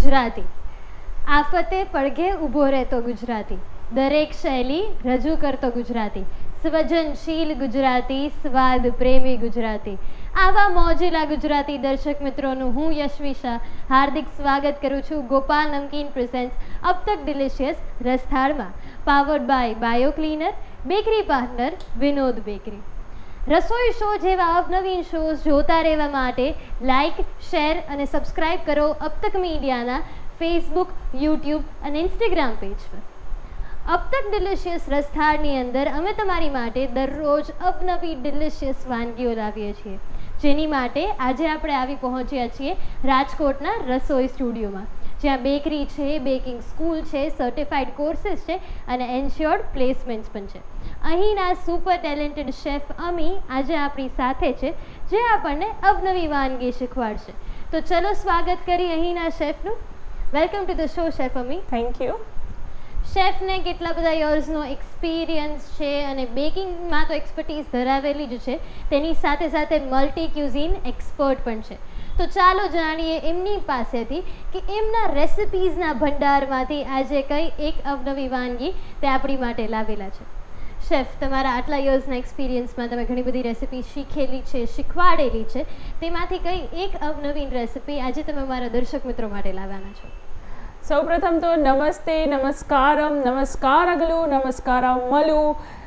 ગુજરાતી, આફતે પડઘે ઊભો રહેતો ગુજરાતી, દરેક શૈલી રજૂ કરતો ગુજરાતી, સૃજનશીલ ગુજરાતી, સ્વાદ પ્રેમી ગુજરાતી. આવા મોજેલા ગુજરાતી દર્શક મિત્રોનું હું યશવી શાહ હાર્દિક સ્વાગત કરું છું ગોપાલ નમકીન પ્રેઝેન્ટ્સ અબ તક ડિલિશિયસ રસથાળમાં, powered by bio cleaner, bakery partner Vinod bakery. રસોઈ શો જેવા અવનવીન શોઝ જોતા રહેવા માટે લાઇક, શેર અને સબસ્ક્રાઇબ કરો અબ તક મીડિયાના ફેસબુક, યુટ્યુબ અને ઇન્સ્ટાગ્રામ પેજ પર. અબ તક ડિલિશિયસ રસથાળની અંદર અમે તમારી માટે દરરોજ અવનવી ડિલિશિયસ વાનગીઓ લાવીએ છીએ, જેની માટે આજે આપણે આવી પહોંચ્યા છીએ રાજકોટના રસોઈ સ્ટુડિયોમાં, જ્યાં બેકરી છે, બેકિંગ સ્કૂલ છે, સર્ટિફાઈડ કોર્સીસ છે અને એન્શ્યોર્ડ પ્લેસમેન્ટ્સ પણ છે. અહીંના સુપર ટેલેન્ટેડ શેફ અમી આજે આપણી સાથે છે, જે આપણને અવનવી વાનગી શીખવાડશે. તો ચલો સ્વાગત કરી અહીંના શેફનું. Welcome to the show chef Ami. Thank you. શેફને કેટલા બધા યર્સનો એક્સપિરિયન્સ છે અને બેકિંગમાં તો એક્સપર્ટીઝ ધરાવેલી જ છે, તેની સાથે સાથે મલ્ટી ક્યુઝિન એક્સપર્ટ પણ છે. તો ચાલો જાણીએ એમની પાસેથી કે એમના રેસિપીઝના ભંડારમાંથી આજે કઈ એક અવનવી વાનગી તે આપણી માટે લાવેલા છે. શેફ, તમારા આટલા યર્સના એક્સપિરિયન્સમાં તમે ઘણી બધી રેસિપી શીખેલી છે, શીખવાડેલી છે, તેમાંથી કઈ એક અવનવીન રેસિપી આજે તમે મારા દર્શક મિત્રો માટે લાવવાના છો? સૌપ્રથમ તો નમસ્તે, નમસ્કારમ, નમસ્કારગલુ, નમસ્કારમલુ,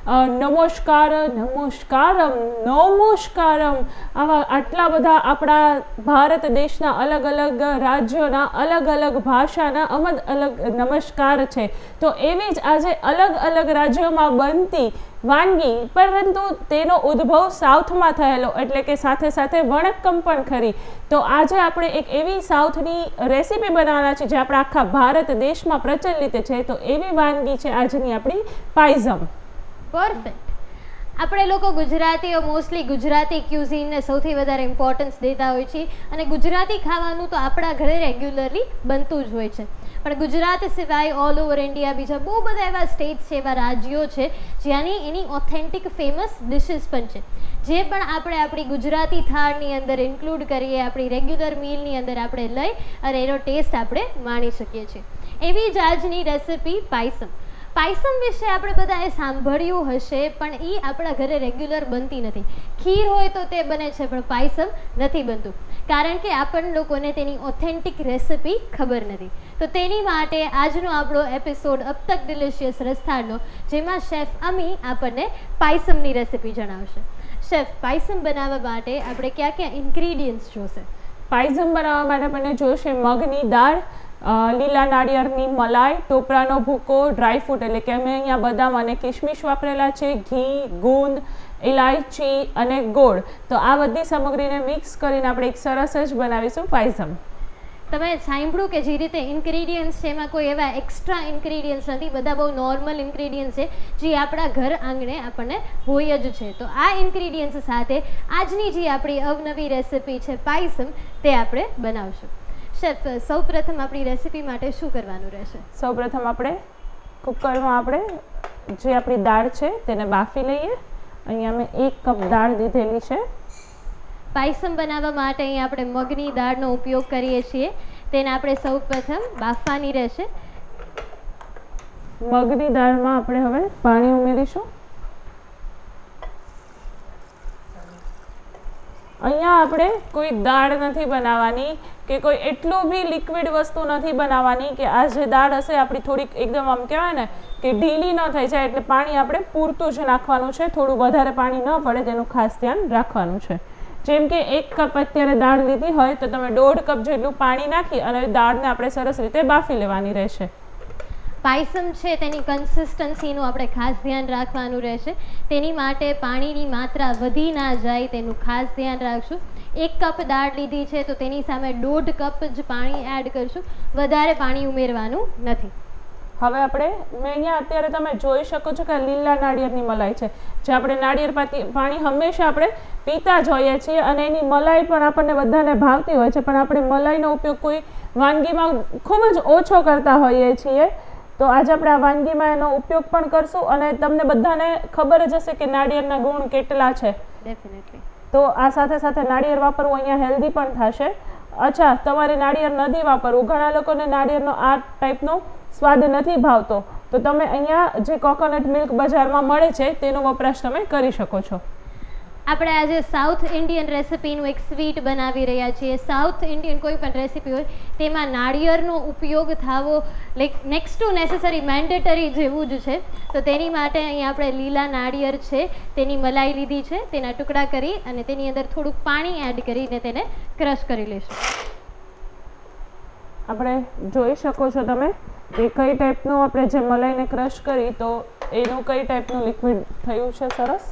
નમસ્કાર, નમસ્કારમ, નમસ્કારમ. આવા આટલા બધા આપણા ભારત દેશના અલગ અલગ રાજ્યોના અલગ અલગ ભાષાના અલગ નમસ્કાર છે. તો એવી જ આજે અલગ અલગ રાજ્યોમાં બનતી વાનગી, પરંતુ તેનો ઉદ્ભવ સાઉથમાં થયેલો, એટલે કે સાથે સાથે વણક્કમ પણ ખરી. તો આજે આપણે એક એવી સાઉથની રેસીપી બનાવવાના છે જે આપણા આખા ભારત દેશમાં પ્રચલિત છે. તો એવી વાનગી છે આજની આપણી પાયઝમ. પરફેક્ટ. આપણે લોકો ગુજરાતીઓ મોસ્ટલી ગુજરાતી ક્યુઝિનને સૌથી વધારે ઇમ્પોર્ટન્સ દેતા હોય છે અને ગુજરાતી ખાવાનું તો આપણા ઘરે રેગ્યુલરલી બનતું જ હોય છે. પણ ગુજરાત સિવાય ઓલ ઓવર ઇન્ડિયા બીજા બહુ બધા એવા સ્ટેટ્સ છે, એવા રાજ્યો છે જ્યાંની એની ઓથેન્ટિક ફેમસ ડિશિસ પણ છે, જે પણ આપણે આપણી ગુજરાતી થાળની અંદર ઇન્ક્લુડ કરીએ, આપણી રેગ્યુલર મીલની અંદર આપણે લઈ અને એનો ટેસ્ટ આપણે માણી શકીએ છીએ. એવી જ આજની રેસિપી પાયસમ. પાયસમ વિશે આપણે બધાએ સાંભળ્યું હશે, પણ એ આપણા ઘરે રેગ્યુલર બનતી નથી. ખીર હોય તો તે બને છે, પણ પાયસમ નથી બનતું, કારણ કે આપણને લોકોને તેની ઓથેન્ટિક રેસિપી ખબર નથી. તો તેની માટે આજનો આપણો એપિસોડ અબ તક ડિલિશિયસ રસથાળનો, જેમાં શેફ અમી આપણને પાયસમની રેસિપી જણાવશે. શેફ, પાયસમ બનાવવા માટે આપણે ક્યાં ક્યાં ઇન્ગ્રીડિયન્ટ્સ જોશે? પાયઝમ બનાવવા માટે આપણને જોશે મગની દાળ, લીલા નાળિયેરની મલાઈ, ટોપરાનો ભૂકો, ડ્રાયફ્રૂટ એટલે કે અમે અહીંયા બદામ અને કિશમિશ વાપરેલા છે, ઘી, ગુંદ, ઇલાયચી અને ગોળ. તો આ બધી સામગ્રીને મિક્સ કરીને આપણે એક સરસ જ બનાવીશું પાયઝમ. તમે સાંભળ્યું કે જે રીતે ઇન્ગ્રીડિયન્ટ્સ છે એમાં કોઈ એવા એક્સ્ટ્રા ઇન્ગ્રીડિયન્ટ્સ નથી, બધા બહુ નોર્મલ ઇન્ગ્રીડિયન્ટ્સ છે જે આપણા ઘર આંગણે આપણને હોય જ છે. તો આ ઇન્ગ્રીડિયન્ટ્સ સાથે આજની જે આપણી અવનવી રેસિપી છે પાયસમ, તે આપણે બનાવશું. શેફ, સૌપ્રથમ આપણી રેસિપી માટે શું કરવાનું રહેશે? સૌપ્રથમ આપણે કુકરમાં આપણે જે આપણી દાળ છે તેને બાફી લઈએ. અહીંયા મેં 1 કપ દાળ લીધેલી છે. પાયસમ બનાવવા માટે અહીંયા આપણે મગની દાળનો ઉપયોગ કરીએ છીએ, તેને આપણે સૌપ્રથમ બાફવાની રહેશે. મગની દાળમાં આપણે હવે પાણી ઉમેરીશું. અહીંયા આપણે કોઈ દાળ નથી બનાવવાની કે કોઈ એટલું બી લિક્વિડ વસ્તુ નથી બનાવવાની કે આ જે દાળ હશે આપણી થોડીક એકદમ આમ કહેવાય ને કે ઢીલી ન થઈ જાય, એટલે પાણી આપણે પૂરતું જ નાખવાનું છે. થોડું વધારે પાણી ન પડે તેનું ખાસ ધ્યાન રાખવાનું છે. જેમ કે 1 કપ અત્યારે દાળ લીધી હોય તો તમે 1.5 કપ જેટલું પાણી નાખી અને દાળને આપણે સરસ રીતે બાફી લેવાની રહેશે. પાયસમ છે તેની કન્સિસ્ટન્સીનું આપણે ખાસ ધ્યાન રાખવાનું રહેશે. તેની માટે પાણીની માત્રા વધી ના જાય તેનું ખાસ ધ્યાન રાખશું. 1 કપ દાળ લીધી છે તો તેની સામે 1.5 કપ જ પાણી એડ કરશું, વધારે પાણી ઉમેરવાનું નથી. હવે આપણે અહીંયા અત્યારે તમે જોઈ શકો છો કે લીલા નાળિયેરની મલાઈ છે, જે આપણે નાળિયેર પાણી હંમેશા આપણે પીતા જ હોઈએ છીએ અને એની મલાઈ પણ આપણને બધાને ભાવતી હોય છે, પણ આપણે મલાઈનો ઉપયોગ કોઈ વાનગીમાં ખૂબ જ ઓછો કરતા હોઈએ છીએ. તો આજે આપણે આ વાનગીમાં એનો ઉપયોગ પણ કરશું અને તમને બધાને ખબર જ હશે કે નાળિયેરના ગુણ કેટલા છે. ડેફિનેટલી. તો આ સાથે સાથે નાળિયેર વાપરવું અહીંયા હેલ્ધી પણ થશે અચ્છા, તમારે નાળિયેર નથી વાપરવું, ઘણા લોકોને નાળિયેરનો આ ટાઈપનો સ્વાદ નથી ભાવતો, તો તમે અહીંયા જે કોકોનટ મિલ્ક બજારમાં મળે છે તેનો વપરાશ તમે કરી શકો છો. આપણે આજે સાઉથ ઇન્ડિયન રેસિપીનું એક સ્વીટ બનાવી રહ્યા છીએ. સાઉથ ઇન્ડિયન કોઈ પણ રેસિપી હોય તેમાં નાળિયેરનો ઉપયોગ થવો like next to necessary mandatory જેવું જ છે. તો તેની માટે અહીં આપણે લીલા નાળિયેર છે તેની મલાઈ લીધી છે, તેના ટુકડા કરી અને તેની અંદર થોડુંક પાણી એડ કરીને તેને ક્રશ કરી લઈશું. આપણે જોઈ શકો છો તમે કે કઈ ટાઈપનું આપણે જે મલાઈને ક્રશ કરી તો એનું કઈ ટાઈપનું લિક્વિડ થયું છે. સરસ.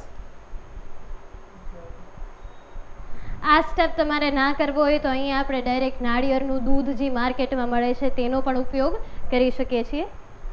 આ સ્ટેપ તમારે ના કરવો હોય તો અહીંયા આપણે ડાયરેક્ટ નાળિયેરનું દૂધ જે માર્કેટમાં મળે છે તેનો પણ ઉપયોગ કરી શકીએ છીએ.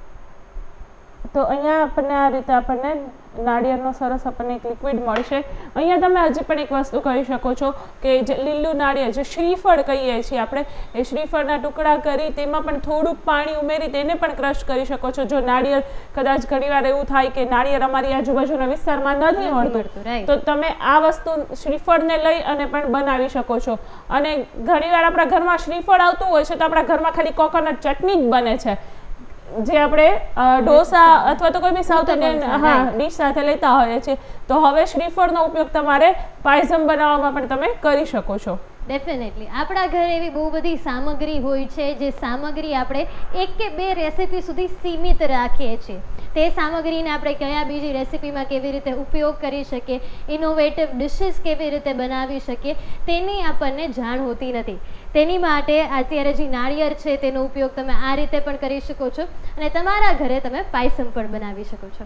તો અહીંયા આપણને આ રીતે આપણને નાળિયેરનો સરસ આપણને એક લિક્વિડ મળશે. અહીંયા તમે હજી પણ એક વસ્તુ કહી શકો છો કે જે લીલું નાળિયેર જે શ્રીફળ કહીએ છીએ આપણે, એ શ્રીફળના ટુકડા કરી તેમાં પણ થોડુંક પાણી ઉમેરી તેને પણ ક્રશ કરી શકો છો. જો નાળિયેર કદાચ ઘણીવાર એવું થાય કે નાળિયેર અમારી આજુબાજુના વિસ્તારમાં નથી મળતું તો તમે આ વસ્તુ શ્રીફળને લઈ અને પણ બનાવી શકો છો. અને ઘણીવાર આપણા ઘરમાં શ્રીફળ આવતું હોય છે તો આપણા ઘરમાં ખાલી કોકોનટ ચટણી જ બને છે જે આપણે ઢોસા અથવા તો કોઈ બી સાઉથ ઇન્ડિયન ડીશ સાથે લેતા હોઈએ છીએ. તો હવે શ્રીફળનો ઉપયોગ તમારે પાયસમ બનાવવામાં પણ તમે કરી શકો છો. ડેફિનેટલી આપણા ઘરે એવી બહુ બધી સામગ્રી હોય છે જે સામગ્રી આપણે 1 કે 2 રેસિપી સુધી સીમિત રાખીએ છીએ. તે સામગ્રીને આપણે કયા બીજી રેસિપીમાં કેવી રીતે ઉપયોગ કરી શકીએ, ઇનોવેટિવ ડિશિસ કેવી રીતે બનાવી શકીએ તેની આપણને જાણ હોતી નથી. તેની માટે અત્યારે જે નાળિયેર છે તેનો ઉપયોગ તમે આ રીતે પણ કરી શકો છો અને તમારા ઘરે તમે પાયસમ પણ બનાવી શકો છો.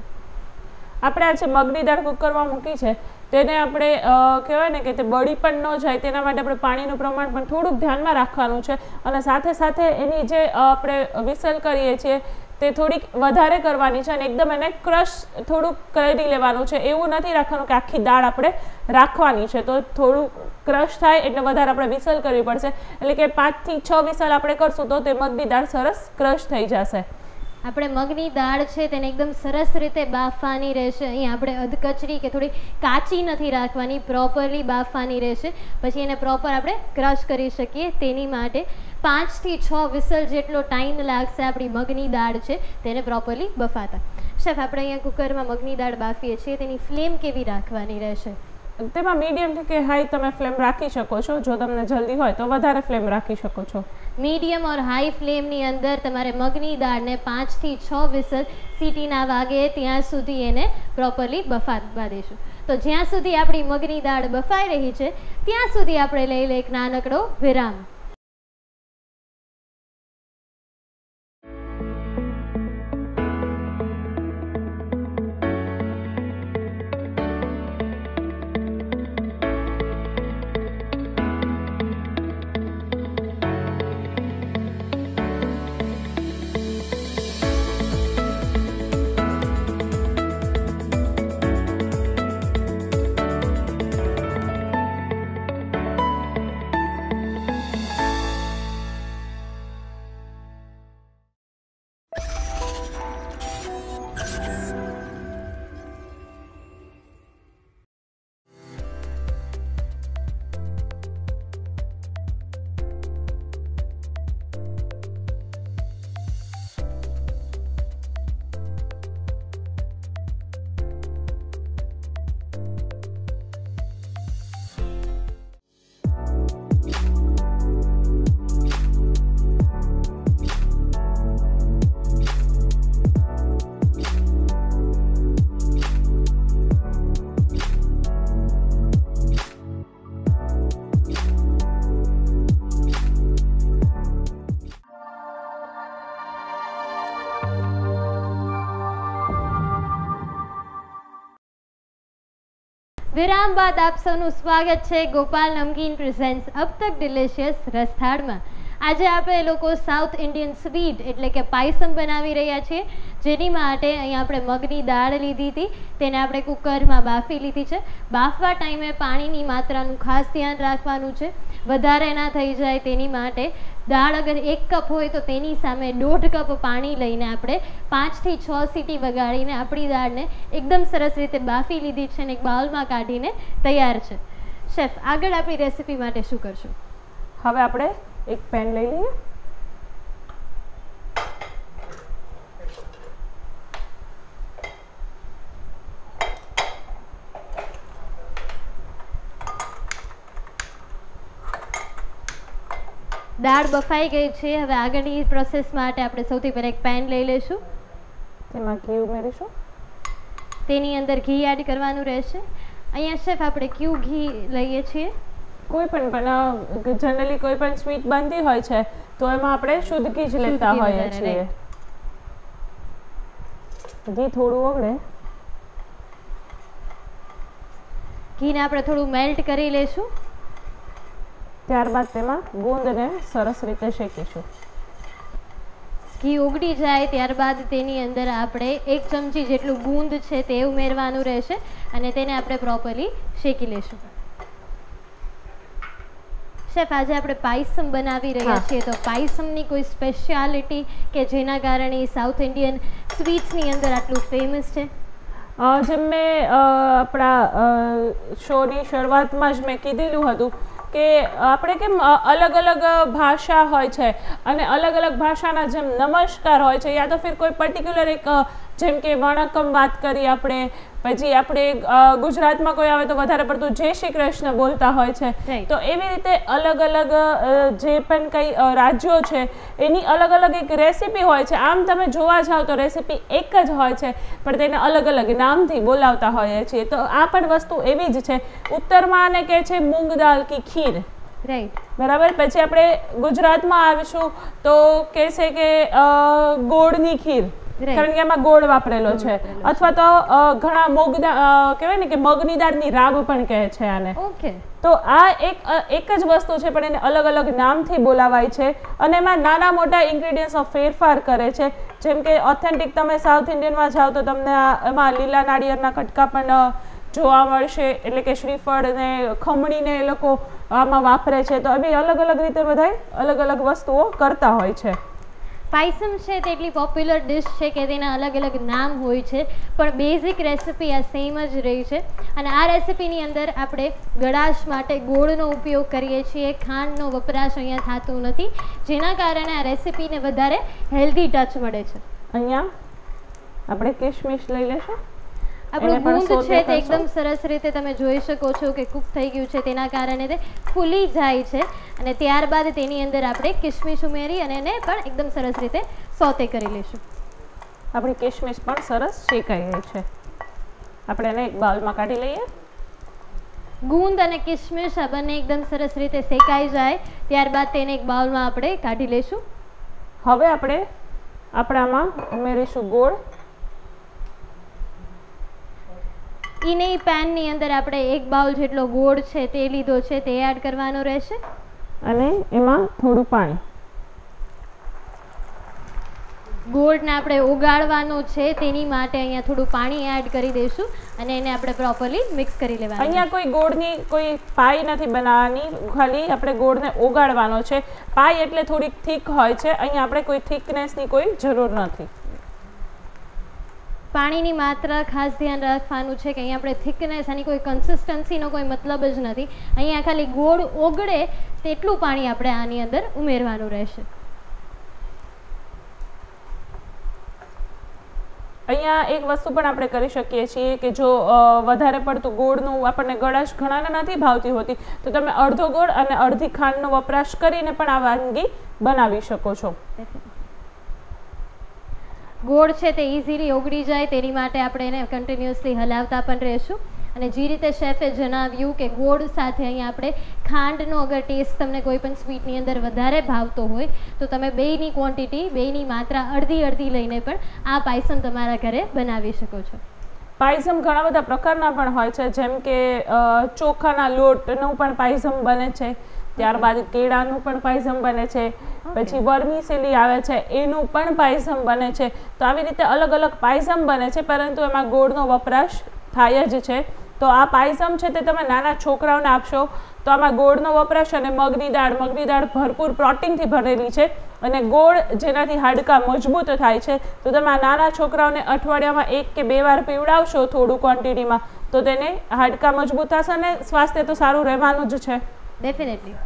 આપણે આજે મગની દાળ કુકરમાં મૂકી છે તેને આપણે કહેવાય ને કે તે બળી પણ ન જાય તેના માટે આપણે પાણીનું પ્રમાણ પણ થોડુંક ધ્યાનમાં રાખવાનું છે અને સાથે સાથે એની જે આપણે વિસલ કરીએ છીએ તે થોડીક વધારે કરવાની છે અને એકદમ એને ક્રશ થોડુંક કરી લેવાનું છે. એવું નથી રાખવાનું કે આખી દાળ આપણે રાખવાની છે, તો થોડું ક્રશ થાય એટલે વધારે આપણે વિસલ કરવી પડશે. એટલે કે 5 થી 6 વિસલ આપણે કરશું તો તે મગની દાળ સરસ ક્રશ થઈ જશે. આપણે મગની દાળ છે તેને એકદમ સરસ રીતે બાફવાની રહેશે. અહીં આપણે અધકચરી કે થોડી કાચી નથી રાખવાની, પ્રોપરલી બાફવાની રહેશે. પછી એને પ્રોપર આપણે ક્રશ કરી શકીએ. તેની માટે 5 થી 6 વિસલ જેટલો ટાઈમ લાગશે આપણી મગની દાળ છે તેને પ્રોપરલી બફાતા. શેફ, આપણે અહીંયા કુકરમાં મગની દાળ બાફીએ છીએ, તેની ફ્લેમ કેવી રાખવાની રહેશે? તેમાં મીડિયમ કે હાઈ તમે ફ્લેમ રાખી શકો છો. જો તમને જલ્દી હોય તો વધારે ફ્લેમ રાખી શકો છો. મીડિયમ ઓર હાઈ ફ્લેમની અંદર તમારે મગની દાળને 5 થી 6 વિસલ સીટી ના વાગે ત્યાં સુધી એને પ્રોપરલી બફાવા દઈશું. તો જ્યાં સુધી આપણી મગની દાળ બફાઈ રહી છે ત્યાં સુધી આપણે લઈ લે એક નાનકડો વિરામ. વિરામ બાદ આપ સૌનું સ્વાગત છે ગોપાલ નમકીન પ્રેઝન્ટ્સ અબ તક ડિલિશિયસ રસથાળમાં. આજે આપણે લોકો સાઉથ ઇન્ડિયન સ્વીટ એટલે કે પાયસમ બનાવી રહ્યા છીએ, જેની માટે અહીંયા આપણે મગની દાળ લીધી હતી, તેને આપણે કુકરમાં બાફી લીધી છે. બાફવા ટાઈમે પાણીની માત્રાનું ખાસ ધ્યાન રાખવાનું છે, વધારે ના થઈ જાય તેની માટે. દાળ અગર 1 કપ હોય તો તેની સામે 1.5 કપ પાણી લઈને આપણે 5 થી 6 સીટી વગાડીને આપણી દાળને એકદમ સરસ રીતે બાફી લીધી છે અને એક બાઉલમાં કાઢીને તૈયાર છે. શેફ, આગળ આપણી રેસિપી માટે શું કરશું? હવે આપણે એક પેન લઈ લઈએ. દાળ બફાઈ ગઈ છે. હવે આગળની પ્રોસેસ માટે આપણે સૌથી પહેલાં એક પેન લઈ લઈશું. તેમાં ઘી ઉમેરીશું. તેની અંદર ઘી એડ કરવાનું રહેશે. અહીંયા શેફ આપણે કયું ઘી લઈએ છીએ? કોઈ પણ જનરલી કોઈ પણ સ્વીટ બનતી હોય છે તો એમાં આપણે શુદ્ધ ઘી જ લેતા હોઈએ છીએ. ઘી થોડું ઓગળે, ઘીને આપણે થોડું મેલ્ટ કરી લઈશું. ત્યારબાદ તેમાં ગુંદને સરસ રીતે શેકીશું. ઘી ઓગળી જાય ત્યારબાદ તેની અંદર આપણે 1 ચમચી જેટલું ગુંદ છે તે ઉમેરવાનું રહેશે અને તેને આપણે પ્રોપરલી શેકી લઈશું. શેફ, આજે આપણે પાયસમ બનાવી રહ્યા છીએ, તો પાયસમની કોઈ સ્પેશિયાલિટી કે જેના કારણે સાઉથ ઇન્ડિયન સ્વીટ્સની અંદર આટલું ફેમસ છે? જેમ મેં આપણા શોની શરૂઆતમાં જ મેં કીધેલું હતું કે આપણે કેમ અલગ અલગ ભાષા હોય છે અને અલગ અલગ ભાષાના જેમ નમસ્કાર હોય છે, યા તો ફિર કોઈ પર્ટિક્યુલર એક જેમ કે વણકમ વાત કરીએ આપણે, પછી આપણે ગુજરાતમાં કોઈ આવે તો વધારે પડતું જય શ્રી કૃષ્ણ બોલતા હોય છે. તો એવી રીતે અલગ અલગ જે પણ કંઈ રાજ્યો છે એની અલગ અલગ એક રેસીપી હોય છે. આમ તમે જોવા જાઓ તો રેસીપી એક જ હોય છે પણ તેને અલગ અલગ નામથી બોલાવતા હોઈએ છીએ. તો આ પણ વસ્તુ એવી જ છે. ઉત્તરમાં આને કહે છે મૂંગ દાલ કી ખીર, રાઈટ, બરાબર. પછી આપણે ગુજરાતમાં આવીશું તો કહેશે કે ગોળની ખીર, કારણ કે એમાં ગોળ વાપરેલો છે. અથવા તો ઘણા કહેવાય ને કે મગની દાળની રાબ પણ કહે છે આને. ઓકે. તો આ એક જ વસ્તુ છે પણ એને અલગ અલગ નામથી બોલાવાય છે અને એમાં નાના મોટા ઇન્ગ્રેડિયન્ટ્સનો ફેરફાર કરે છે. જેમ કે ઓથેન્ટિક તમે સાઉથ ઇન્ડિયનમાં જાઓ તો તમને એમાં લીલા નાળિયેરના કટકા પણ જોવા મળશે, એટલે કે શ્રીફળ ને ખમણીને એ લોકો આમાં વાપરે છે. તો એ અલગ અલગ રીતે બધા અલગ અલગ વસ્તુઓ કરતા હોય છે. પાયસમ છે તે એટલી પોપ્યુલર ડિશ છે કે તેના અલગ અલગ નામ હોય છે પણ બેઝિક રેસિપી આ સેમ જ રહી છે. અને આ રેસિપીની અંદર આપણે ગળાશ માટે ગોળનો ઉપયોગ કરીએ છીએ, ખાંડનો વપરાશ અહીંયા થતું નથી, જેના કારણે આ રેસિપીને વધારે હેલ્ધી ટચ મળે છે. અહીંયા આપણે કિશમિશ લઈ લેશું. આપણું ગુંદ છે તે એકદમ સરસ રીતે તમે જોઈ શકો છો કે કૂક થઈ ગયું છે, તેના કારણે તે ફૂલી જાય છે અને ત્યારબાદ તેની અંદર આપણે કિશમિશ ઉમેરી અને એને પણ એકદમ સરસ રીતે સોતે કરી લઈશું. આપણી કિશમિશ પણ સરસ શેકાઈ ગઈ છે. આપણે એને એક બાઉલમાં કાઢી લઈએ. ગુંદ અને કિશમિશ આ બંને એકદમ સરસ રીતે શેકાઈ જાય ત્યારબાદ તેને એક બાઉલમાં આપણે કાઢી લઈશું. હવે આપણે આપણામાં ઉમેરીશું ગોળ. ઈની પેનની અંદર આપણે 1 બાઉલ જેટલો ગોળ છે તે લીધો છે, તે એડ કરવાનો રહેશે અને એમાં થોડું પાણી. ગોળને આપણે ઓગાળવાનો છે તેની માટે અહીંયા થોડું પાણી એડ કરી દઈશું અને એને આપણે પ્રોપરલી મિક્સ કરી લેવાનું. અહીંયા કોઈ ગોળની કોઈ પાઈ નથી બનાવવાની, ખાલી આપણે ગોળને ઓગાળવાનો છે. પાઈ એટલે થોડીક થીક હોય છે, અહીંયા આપણે કોઈ થિકનેસની કોઈ જરૂર નથી. પાણીની માત્રા ખાસ ધ્યાન રાખવાનું છે કે અહીંયા આપણે થિકનેસ આની કોઈ કન્સિસ્ટન્સીનો કોઈ મતલબ જ નથી. અહીંયા ખાલી ગોળ ઓગળે તેટલું પાણી આપણે આની અંદર ઉમેરવાનું રહેશે. અહીંયા એક વસ્તુ પણ આપણે કરી શકીએ છીએ કે જો વધારે પડતું ગોળનું આપણને ગળાશ ઘણાને નથી ભાવતી હોતી તો તમે અડધો ગોળ અને અડધી ખાંડનો વપરાશ કરીને પણ આ વાનગી બનાવી શકો છો. ગોળ છે તે ઇઝીલી ઓગળી જાય તેની માટે આપણે એને કન્ટિન્યુઅસલી હલાવતા પણ રહીશું. અને જે રીતે શેફે જણાવ્યું કે ગોળ સાથે અહીંયા આપણે ખાંડનો અગર ટેસ્ટ તમને કોઈ પણ સ્વીટની અંદર વધારે ભાવતો હોય તો તમે બેયની ક્વોન્ટિટી, બેયની માત્રા અડધી અડધી લઈને પણ આ પાયસમ તમારા ઘરે બનાવી શકો છો. પાયસમ ઘણા બધા પ્રકારના પણ હોય છે, જેમ કે ચોખાના લોટનું પણ પાયસમ બને છે, ત્યારબાદ કેળાનું પણ પાયસમ બને છે, પછી વર્મીસેલી આવે છે એનું પણ પાયસમ બને છે. તો આવી રીતે અલગ અલગ પાયસમ બને છે પરંતુ એમાં ગોળનો વપરાશ થાય જ છે. તો આ પાયસમ છે તે તમે નાના છોકરાઓને આપશો તો આમાં ગોળનો વપરાશ અને મગની દાળ ભરપૂર પ્રોટીનથી ભરેલી છે અને ગોળ જેનાથી હાડકાં મજબૂત થાય છે. તો તમે આ નાના છોકરાઓને અઠવાડિયામાં 1 કે 2 વાર પીવડાવશો થોડું ક્વોન્ટિટીમાં તો તેને હાડકાં મજબૂત થશે અને સ્વાસ્થ્ય તો સારું રહેવાનું જ છે. ડેફિનેટલી.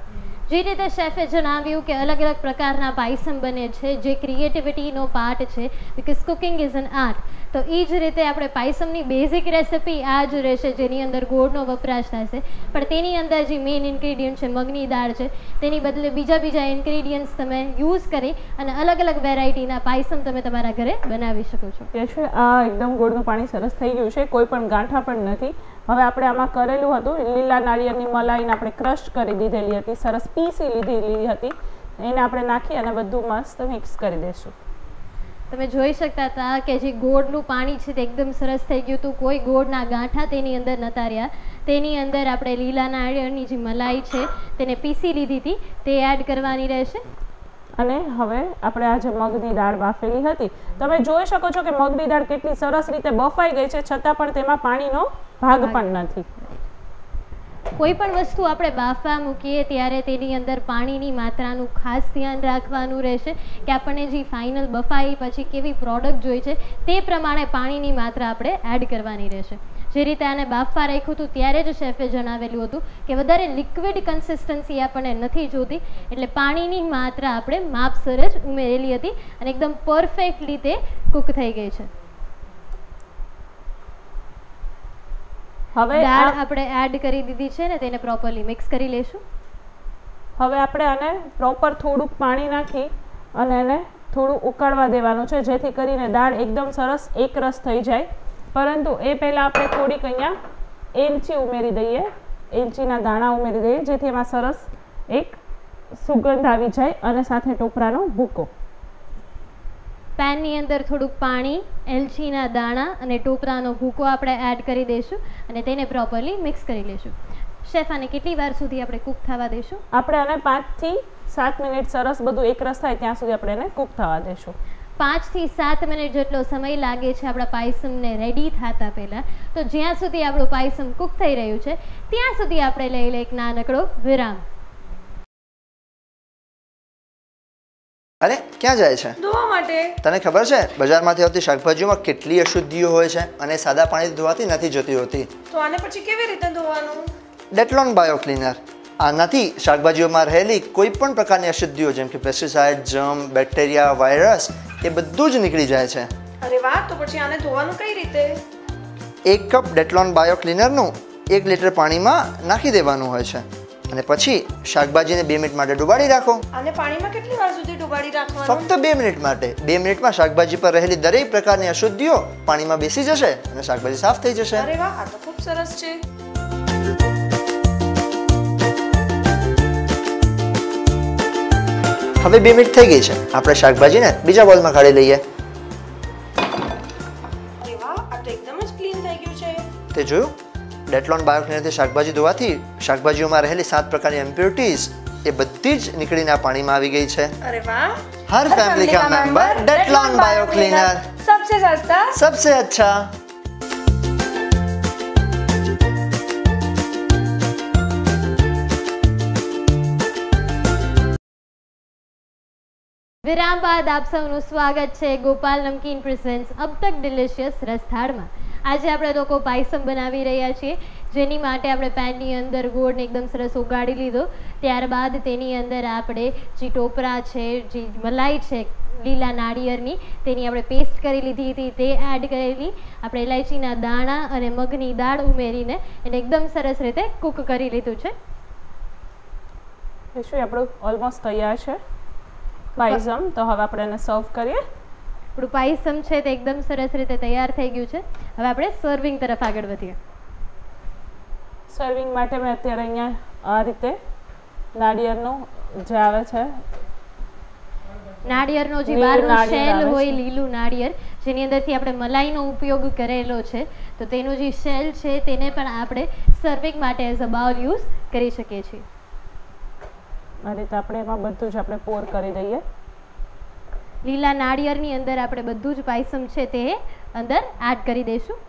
જે રીતે શેફે જણાવ્યું કે અલગ અલગ પ્રકારના પાયસમ બને છે, જે ક્રિએટિવિટીનો પાર્ટ છે, because cooking is an art. તો એ જ રીતે આપણે પાયસમની બેઝિક રેસિપી આ જ રહેશે, જેની અંદર ગોળનો વપરાશ થશે, પણ તેની અંદર જે મેઇન ઇન્ગ્રીડિયન્ટ છે મગની દાળ છે, તેની બદલે બીજા ઇન્ગ્રીડિયન્ટ્સ તમે યુઝ કરી અને અલગ અલગ વેરાયટીના પાયસમ તમે તમારા ઘરે બનાવી શકો છો. આ એકદમ ગોળનું પાણી સરસ થઈ ગયું છે, કોઈ પણ ગાંઠા પણ નથી. હવે આપણે આમાં કરેલું હતું લીલા નાળિયેરની મલાઈને આપણે ક્રશ કરી દીધેલી હતી, સરસ પીસી લીધેલી હતી, એને આપણે નાખી અને બધું મસ્ત મિક્સ કરી દઈશું. તમે જોઈ શકતા હતા કે જે ગોળનું પાણી છે તે એકદમ સરસ થઈ ગયું હતું, કોઈ ગોળના ગાંઠા તેની અંદર નતા રહ્યા. તેની અંદર આપણે લીલા નાળિયેરની જે મલાઈ છે તેને પીસી લીધી હતી તે એડ કરવાની રહેશે. અને હવે આપણે આ જે મગની દાળ બાફેલી હતી, તમે જોઈ શકો છો કે મગની દાળ કેટલી સરસ રીતે બફાઈ ગઈ છે, છતાં પણ તેમાં પાણીનો ભાગ પણ નથી. કોઈ પણ વસ્તુ આપણે બાફવા મૂકીએ ત્યારે તેની અંદર પાણીની માત્રાનું ખાસ ધ્યાન રાખવાનું રહેશે કે આપણને જે ફાઇનલ બફાઈ પછી કેવી પ્રોડક્ટ જોઈ છે તે પ્રમાણે પાણીની માત્રા આપણે એડ કરવાની રહેશે. જે રીતે આને બાફવા રાખ્યું હતું ત્યારે જ શેફે જણાવેલું હતું કે વધારે લિક્વિડ કન્સિસ્ટન્સી આપણને નથી જોતી, એટલે પાણીની માત્રા આપણે માપસર જ ઉમેરેલી હતી અને એકદમ પરફેક્ટ રીતે કૂક થઈ ગઈ છે. હવે દાળ આપણે એડ કરી દીધી છે ને તેને પ્રોપરલી મિક્સ કરી લેશું. હવે આપણે આને પ્રોપર થોડુંક પાણી નાખી અને એને થોડું ઉકાળવા દેવાનું છે, જેથી કરીને દાળ એકદમ સરસ એકરસ થઈ જાય. પરંતુ એ પહેલાં આપણે થોડીક અહીંયા એલચી ઉમેરી દઈએ, એલચીના દાણા ઉમેરી દઈએ, જેથી એમાં સરસ એક સુગંધ આવી જાય અને સાથે ટોપરાનો ભૂકો. પેનની અંદર થોડુંક પાણી, એલચીના દાણા અને ટોપરાનો ભૂકો આપણે એડ કરી દઈશું અને તેને પ્રોપરલી મિક્સ કરી લઈશું. શેફ, આને કેટલી વાર સુધી આપણે કૂક થવા દઈશું? આપણે આને 5 થી 7 મિનિટ સરસ બધું એકરસ થાય ત્યાં સુધી આપણે એને કૂક થવા દઈશું. 5 થી 7 મિનિટ જેટલો સમય લાગે છે આપણા પાયસમને રેડી થતા પહેલાં. તો જ્યાં સુધી આપણું પાયસમ કૂક થઈ રહ્યું છે ત્યાં સુધી આપણે લઈ લઈએ એક નાનકડો વિરામ. અરે ક્યાં જાય છે? ધોવા માટે. તને ખબર છે બજારમાંથી આવતી શાકભાજીઓમાં કેટલી અશુદ્ધિઓ હોય છે અને સાદા પાણીથી ધોવાતી નથી જતી હોતી. તો આને પછી કેવી રીતે ધોવાનું? Detlon bio cleaner. આનાથી શાકભાજીઓમાં રહેલી કોઈ પણ પ્રકારની અશુદ્ધિઓ જેમ કે પેસ્ટિસાઇડ, જર્મ, બેક્ટેરિયા, વાયરસ એ બધું જ નીકળી જાય છે. અરે વાહ, તો પછી આને ધોવાનું કઈ રીતે? 1 કપ ડેટલોન બાયો ક્લીનરનું 1 લીટર પાણીમાં નાખી દેવાનું હોય છે અને પછી શાકભાજીને 2 મિનિટ માટે ડુબાડી રાખો. આને પાણીમાં કેટલી વાર સુધી ડુબાડી રાખવાનું? ફક્ત 2 મિનિટ માટે. 2 મિનિટમાં શાકભાજી પર રહેલી દરેક પ્રકારની અશુદ્ધિઓ પાણીમાં બેસી જશે અને શાકભાજી સાફ થઈ જશે. અરે વાહ, આ તો ખૂબ સરસ છે. હવે 2 મિનિટ થઈ ગઈ છે, આપણે શાકભાજીને બીજા બોલમાં કાઢી લઈએ. અરે વાહ, આ તો એકદમ જ ક્લીન થઈ ગયું છે. તે જોયું? ડેટલોન બાયો ક્લીનરથી શાકભાજી ધોવાથી શાકભાજીઓમાં રહેલી 7 પ્રકારની ઇમ્પ્યોરિટીઝ એ બધી જ નીકળીને આ પાણીમાં આવી ગઈ છે. અરે વાહ, હર ફેમિલી કા મેમ્બર ડેટલોન બાયો ક્લીનર, सबसे सस्ता, सबसे अच्छा. વિરામ બાદ આપ સૌનું સ્વાગત છે ગોપાલ નમકીન પ્રેઝન્ટ્સ અબ તક ડિલિશિયસ રસથાળમાં. આજે આપણે લોકો પાયસમ બનાવી રહ્યા છીએ, જેની માટે આપણે પેનની અંદર ગોળને એકદમ સરસ ઓગાળી લીધો. ત્યારબાદ તેની અંદર આપણે જે ટોપરા છે, જે મલાઈ છે લીલા નાળિયેરની, તેની આપણે પેસ્ટ કરી લીધી હતી, તે એડ કરેલી. આપણે ઇલાયચીના દાણા અને મગની દાળ ઉમેરીને એને એકદમ સરસ રીતે કૂક કરી લીધું છે. શું આપણું ઓલમોસ્ટ તૈયાર છે પાયસમ. તો હવે આપણે એને સર્વ કરીએ. આપણું પાયસમ છે તે એકદમ સરસ રીતે તૈયાર થઈ ગયું છે. હવે આપણે સર્વિંગ તરફ આગળ વધીએ. સર્વિંગ માટે મેં અત્યારે અહીંયા આ રીતે નાળિયેરનું જે આવે છે, નાળિયેરનો જે બહારનો શેલ હોય, લીલું નાળિયેર, જેની અંદરથી આપણે મલાઈનો ઉપયોગ કરેલો છે, તો તેનો જે શેલ છે તેને પણ આપણે સર્વિંગ માટે એઝ અ બાઉલ યુઝ કરી શકીએ છીએ. આ રીતે આપણે એમાં બધું જ આપણે પોર કરી દઈએ. લીલા નાળિયેરની અંદર આપણે બધું જ પાયસમ છે તે અંદર એડ કરી દઈશું.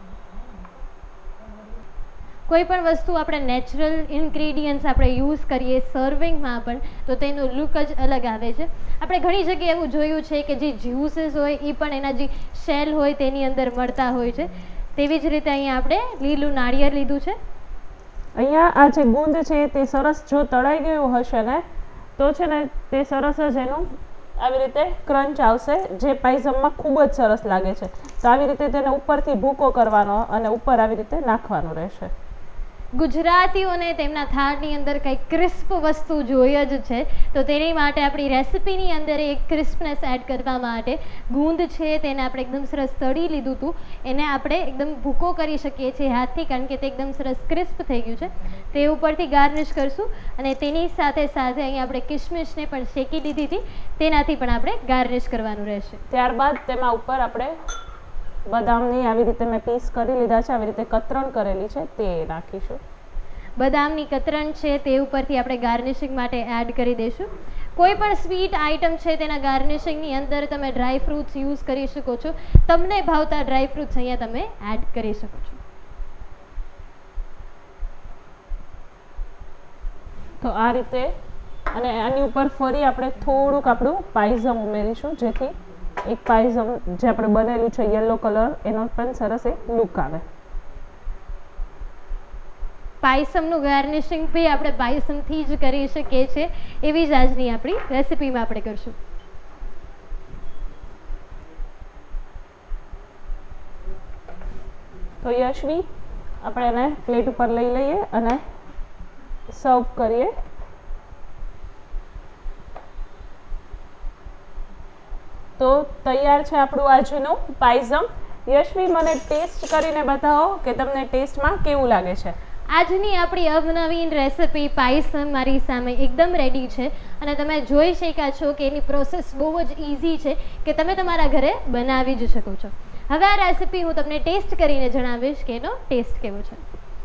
કોઈ પણ વસ્તુ આપણે નેચરલ ઇન્ગ્રીડિયન્ટ્સ આપણે યુઝ કરીએ સર્વિંગમાં પણ, તો તેનો લુક જ અલગ આવે છે. આપણે ઘણી જગ્યાએ એવું જોયું છે કે જે જ્યુસીસ હોય એ પણ એના જે શેલ હોય તેની અંદર મળતા હોય છે. તેવી જ રીતે અહીંયા આપણે લીલું નાળિયેર લીધું છે. અહીંયા આ જે ગુંદ છે તે સરસ જો તળાઈ ગયું હશે ને તો છે ને તે સરસ જ એનું આવી રીતે ક્રંચ આવશે, જે પાયસમમાં ખૂબ જ સરસ લાગે છે. તો આવી રીતે તેને ઉપરથી ભૂકો કરવાનો અને ઉપર આવી રીતે નાખવાનું રહેશે. ગુજરાતીઓને તેમના થાળની અંદર કંઈક ક્રિસ્પ વસ્તુ જોઈએ જ છે, તો તેની માટે આપણી રેસિપીની અંદર એક ક્રિસ્પનેસ એડ કરવા માટે ગુંદ છે તેને આપણે એકદમ સરસ તળી લીધું હતું, એને આપણે એકદમ ભૂકો કરી શકીએ છીએ હાથથી, કારણ કે તે એકદમ સરસ ક્રિસ્પ થઈ ગયું છે. તે ઉપરથી ગાર્નિશ કરશું અને તેની સાથે સાથે અહીં આપણે કિશમિશને પણ શેકી દીધી હતી, તેનાથી પણ આપણે ગાર્નિશ કરવાનું રહેશે. ત્યારબાદ તેમાં ઉપર આપણે બદામની આવી રીતે મેં પીસ કરી લીધા છે, આવી રીતે કતરણ કરેલી છે તે નાખીશું. બદામની કતરણ છે તે ઉપરથી આપણે ગાર્નિશિંગ માટે એડ કરી દઈશું. કોઈ પણ સ્વીટ આઇટમ છે તેના ગાર્નિશિંગની અંદર તમે ડ્રાય ફ્રૂટ્સ યુઝ કરી શકો છો, તમને ભાવતા ડ્રાય ફ્રૂટ્સ અહીંયા તમે એડ કરી શકો છો. તો આ રીતે અને આની ઉપર ફરી આપણે થોડુંક આપણું પાયસમ ઉમેરીશું, જેથી એક પાયસમ જે આપણે બનેલું છે યલો કલર એનો પણ સરસ એક લુક આવે. પાયસમનું ગાર્નિશિંગ બી આપણે પાયસમથી જ કરી શકીએ છીએ, એવી જ આજની આપણી રેસિપીમાં આપણે કરશું. તો યશવી આપણે એને પ્લેટ ઉપર લઈ લઈએ અને સર્વ કરીએ. તો તૈયાર છે આપણું આજનું પાયસમ. યશવી મને ટેસ્ટ કરીને બતાવો કે તમને ટેસ્ટમાં કેવું લાગે છે. આજની આપણી અવનવીન રેસિપી પાયસમ મારી સામે એકદમ રેડી છે અને તમે જોઈ શક્યા છો કે એની પ્રોસેસ બહુ જ ઇઝી છે કે તમે તમારા ઘરે બનાવી જ શકો છો. હવે આ રેસિપી હું તમને ટેસ્ટ કરીને જણાવીશ કે એનો ટેસ્ટ કેવો છે.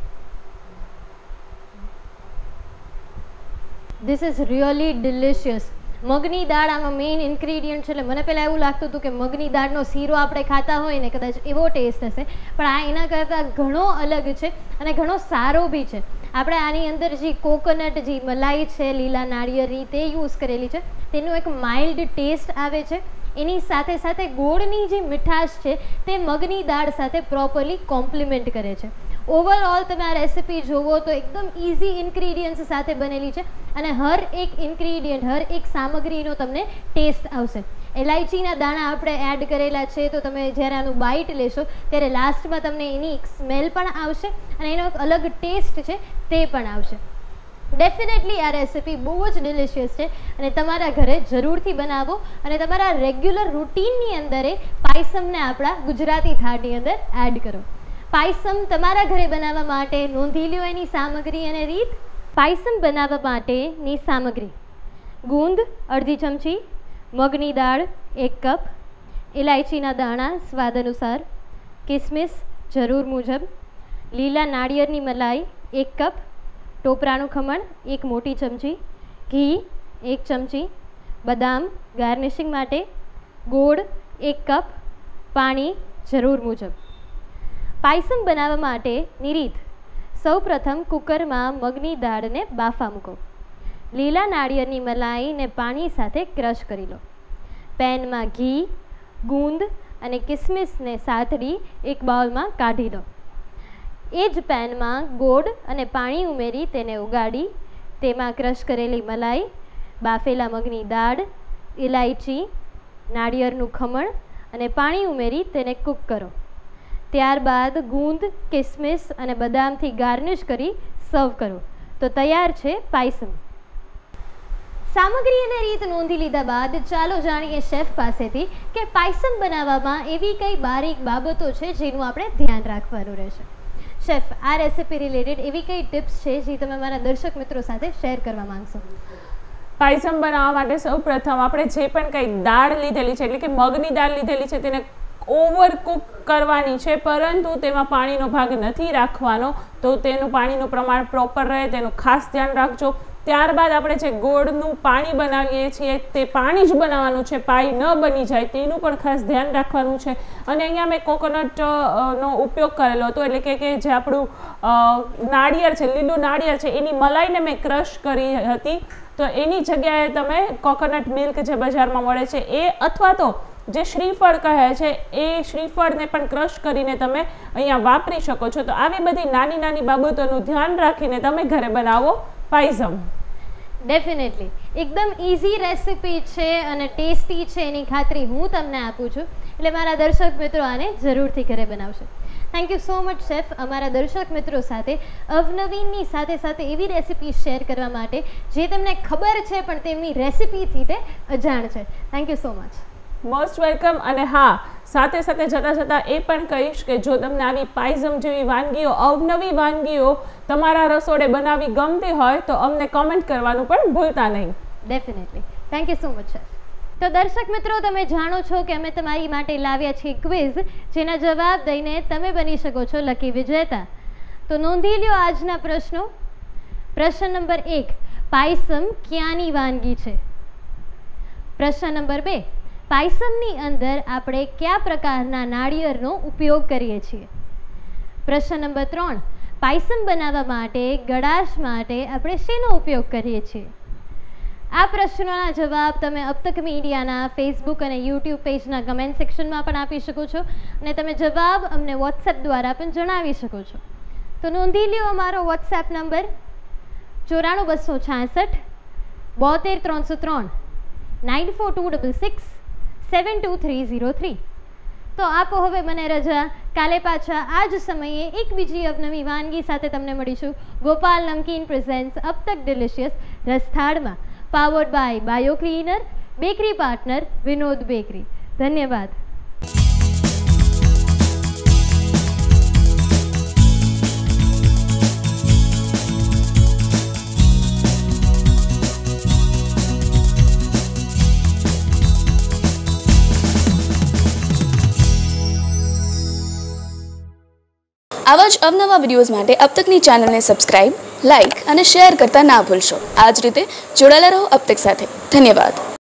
This is really delicious. મગની દાળ આમાં મેઇન ઇન્ગ્રીડિયન્ટ છે, એટલે મને પહેલાં એવું લાગતું હતું કે મગની દાળનો શીરો આપણે ખાતા હોય ને કદાચ એવો ટેસ્ટ હશે, પણ આ એના કરતાં ઘણો અલગ છે અને ઘણો સારો બી છે. આપણે આની અંદર જે કોકોનટ જે મલાઈ છે લીલા નાળિયેરની તે યુઝ કરેલી છે, તેનો એક માઇલ્ડ ટેસ્ટ આવે છે. એની સાથે સાથે ગોળની જે મીઠાશ છે તે મગની દાળ સાથે પ્રોપરલી કોમ્પ્લિમેન્ટ કરે છે. ઓવરઓલ તમે આ રેસિપી જુઓ તો એકદમ ઇઝી ઇન્ગ્રીડિયન્ટ્સ સાથે બનેલી છે અને હર એક ઇન્ગ્રીડિયન્ટ હર એક સામગ્રીનો તમને ટેસ્ટ આવશે. ઇલાયચીના દાણા આપણે એડ કરેલા છે, તો તમે જ્યારે આનું બાઇટ લેશો ત્યારે લાસ્ટમાં તમને એની એક સ્મેલ પણ આવશે અને એનો એક અલગ ટેસ્ટ છે તે પણ આવશે. ડેફિનેટલી આ રેસિપી બહુ જ ડિલિશિયસ છે અને તમારા ઘરે જરૂરથી બનાવો અને તમારા રેગ્યુલર રૂટીનની અંદર પાયસમને આપણા ગુજરાતી થાળની અંદર એડ કરો. પાયસમ તમારા ઘરે બનાવવા માટે નોંધી લો એની સામગ્રી અને રીત. પાયસમ બનાવવા માટેની સામગ્રી: ગુંદ અડધી ચમચી, મગની દાળ 1 કપ, ઇલાયચીના દાણા સ્વાદ અનુસાર, કિસમિસ જરૂર મુજબ, લીલા નાળિયેરની મલાઈ 1 કપ, ટોપરાનું ખમણ 1 મોટી ચમચી, ઘી 1 ચમચી, બદામ ગાર્નિશિંગ માટે, ગોળ 1 કપ, પાણી જરૂર મુજબ. પાયસમ બનાવવા માટેની રીત: સૌપ્રથમ કુકરમાં મગની દાળને બાફા મૂકો. લીલા નાળિયેરની મલાઈને પાણી સાથે ક્રશ કરી લો. પેનમાં ઘી, ગુંદ અને કિસમિસને સાતડી એક બાઉલમાં કાઢી લો. એ જ પેનમાં ગોળ અને પાણી ઉમેરી તેને ઉગાડી તેમાં ક્રશ કરેલી મલાઈ, બાફેલા મગની દાળ, ઇલાયચી, નાળિયેરનું ખમણ અને પાણી ઉમેરી તેને કૂક કરો. ત્યારબાદ ગુંદ, કિસમિસ અને બદામથી ગાર્નિશ કરી સર્વ કરો. તો તૈયાર છે પાયસમ. સામગ્રી અને રીત નોંધી લીધા બાદ ચાલો જાણીએ શેફ પાસેથી કે પાયસમ બનાવવામાં એવી કઈ બારીક બાબતો છે જેનું આપણે ધ્યાન રાખવાનું રહેશે. શેફ, આ રેસિપી રિલેટેડ એવી કઈ ટિપ્સ છે જે તમે મારા દર્શક મિત્રો સાથે શેર કરવા માંગશો? પાયસમ બનાવવા માટે સૌપ્રથમ આપણે જે પણ કંઈ દાળ લીધેલી છે, એટલે કે મગની દાળ લીધેલી છે, તેને ઓવરકુક કરવાની છે, પરંતુ તેમાં પાણીનો ભાગ નથી રાખવાનો. તો તેનું પાણીનું પ્રમાણ પ્રોપર રહે તેનું ખાસ ધ્યાન રાખજો. ત્યારબાદ આપણે જે ગોળનું પાણી બનાવીએ છીએ તે પાણી જ બનાવવાનું છે, પાઈ ન બની જાય તેનું પણ ખાસ ધ્યાન રાખવાનું છે. અને અહીંયા મેં કોકોનટનો ઉપયોગ કરેલો હતો, એટલે કે જે આપણું નાળિયેર છે, લીલું નાળિયેર છે, એની મલાઈને મેં ક્રશ કરી હતી. તો એની જગ્યાએ તમે કોકોનટ મિલ્ક જે બજારમાં મળે છે એ, અથવા તો જે શ્રીફળ કહે છે એ શ્રીફળને પણ ક્રશ કરીને તમે અહીંયા વાપરી શકો છો. તો આવી બધી નાની નાની બાબતોનું ધ્યાન રાખીને તમે ઘરે બનાવો પાયસમ. ડેફિનેટલી એકદમ ઇઝી રેસિપી છે અને ટેસ્ટી છે એની ખાતરી હું તમને આપું છું. એટલે મારા દર્શક મિત્રો આને જરૂરથી ઘરે બનાવશે. Thank you so much chef, અમારા દર્શક મિત્રો સાથે અવનવીનની સાથે સાથે એવી રેસિપી શેર કરવા માટે જે તેમને ખબર છે પણ તેમની રેસિપીથી તે અજાણ છે. Thank you so much. Most welcome. અને હા, સાથે સાથે જતાં જતાં એ પણ કહીશ કે જો તમને આવી પાયસમ જેવી વાનગીઓ, અવનવી વાનગીઓ તમારા રસોડે બનાવી ગમતી હોય તો અમને કોમેન્ટ કરવાનું પણ ભૂલતા નહીં. Definitely. Thank you so much chef. તો દર્શક મિત્રો, તમે જાણો છો કે અમે તમારી માટે લાવ્યા છીએ ક્વિઝ, જેના જવાબ દઈને તમે બની શકો છો લકી વિજેતા. તો નોંધી લ્યો આજના પ્રશ્નો. પ્રશ્ન નંબર 1, પાયસમ ક્યાંની વાનગી છે? પ્રશ્ન નંબર 2, પાયસમની અંદર આપણે કયા પ્રકારના નાળિયેરનો ઉપયોગ કરીએ છીએ? પ્રશ્ન નંબર 3, પાયસમ બનાવવા માટે ગળાશ માટે આપણે શેનો ઉપયોગ કરીએ છીએ? આ પ્રશ્નોના જવાબ તમે અબતક મીડિયાના ફેસબુક અને યુટ્યુબ પેજના કમેન્ટ સેક્શનમાં પણ આપી શકો છો અને તમે જવાબ અમને વોટ્સએપ દ્વારા પણ જણાવી શકો છો. તો નોંધી લ્યો અમારો વોટ્સએપ નંબર 94266 72303 94266 72303. તો આપો હવે મને રજા. કાલે પાછા આ જ સમયે એક બીજી અવનવી વાનગી સાથે તમને મળીશું. ગોપાલ નમકીન પ્રેઝેન્ટ્સ અબતક ડિલિશિયસ રસથાળમાં, powered by bio cleaner, bakery partner Vinod bakery. ધન્યવાદ. આવા જ અવનવા વિડીયોઝ માટે અબતકની ચેનલને સબસ્ક્રાઇબ, લાઇક અને શેર કરતા ના ભૂલશો. આ જ રીતે જોડાયેલા રહો અબતક સાથે. ધન્યવાદ.